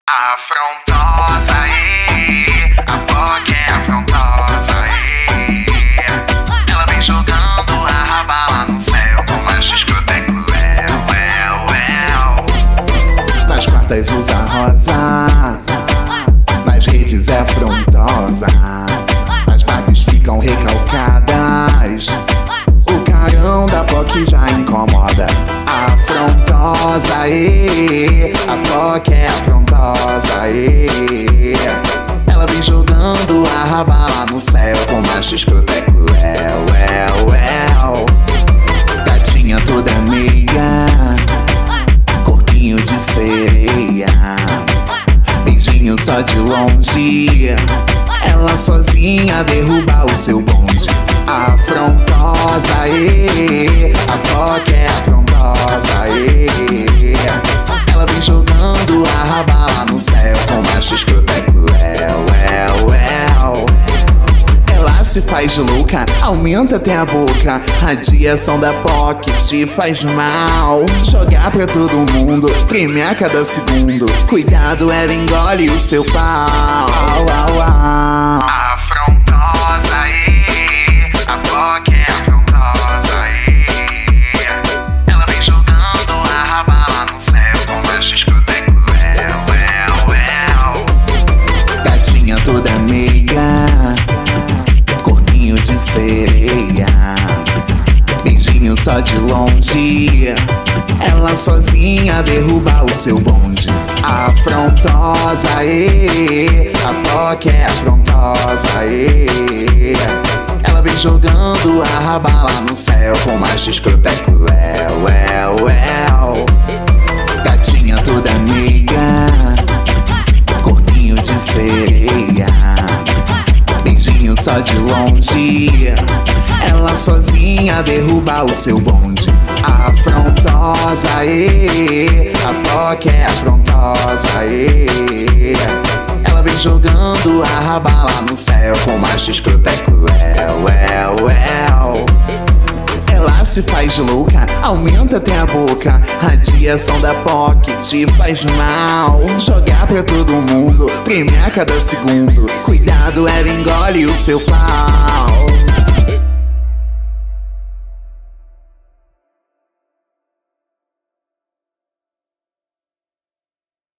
Afrontosa, a POC é afrontosa, ela vem jogando a raba lá no céu, com macho escroto é cruel. Nas quartas usa rosa, nas redes é afrontosa, as Barbies ficam recalcadas, o carão da POC já incomoda. Afrontosa, a POC é afrontosa, ela vem jogando a raba lá no céu, com macho escroto é cruel. Gatinha toda meiga, corpinho de sereia, beijinho só de longe, ela sozinha derruba o seu bonde. Afrontosa, a POC é afrontosa, ela vem jogando a raba lá no céu, com macho escroto é cruel. Ela se faz de louca, aumenta até a boca, radiação da POC te faz mal. Jogar pra todo mundo, treme a cada segundo, cuidado, ela engole o seu pau. Afrontosa, a POC é afrontosa, ela vem jogando a raba lá no céu, com macho escroto é cruel. Gatinha toda meiga, corpinho de sereia, beijinho só de longe, ela sozinha derruba o seu bonde. Afrontosa, a POC é afrontosa, ela vem jogando a raba lá no céu, com macho escroto é cruel. Gatinha toda meiga, corpinho de sereia, beijinho só de longe, ela sozinha derruba o seu bonde. Afrontosa, a POC é afrontosa, ela vem jogando a raba lá no céu, com macho escroto é cruel. Ela se faz de louca, aumenta até a boca, radiação da POC te faz mal. Jogar pra todo mundo, treme a cada segundo, cuidado, ela engole o seu pau.